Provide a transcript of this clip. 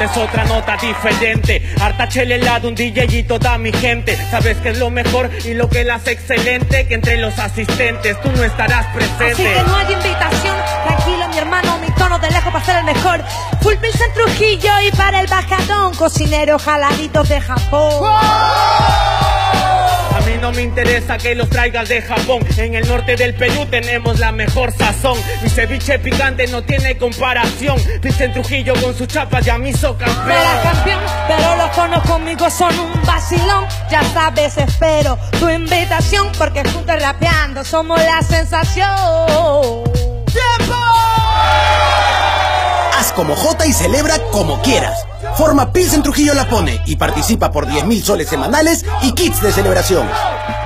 Esta es otra nota diferente. Harta chela helada, un DJ y toda mi gente. Sabes que es lo mejor y lo que la hace excelente, que entre los asistentes tú no estarás presente. Así que no hay invitación, tranquilo mi hermano, mi tono de lejos para ser el mejor. Full Pilsen Trujillo y para el bajadón, cocinero jaladitos de Japón. A mí no me interesa que los traigas de Japón. En el norte del Perú tenemos la mejor sazón. Mi ceviche picante no tiene comparación. Pilsen Trujillo con sus chapas ya me hizo campeón. No era campeón, pero los tonos conmigo son un vacilón. Ya sabes, espero tu invitación, porque juntos rapeando somos la sensación. ¡Tiempo! Haz como Jota y celebra como quieras. Forma Pilsen Trujillo La Pone y participa por 10.000 soles semanales y kits de celebración.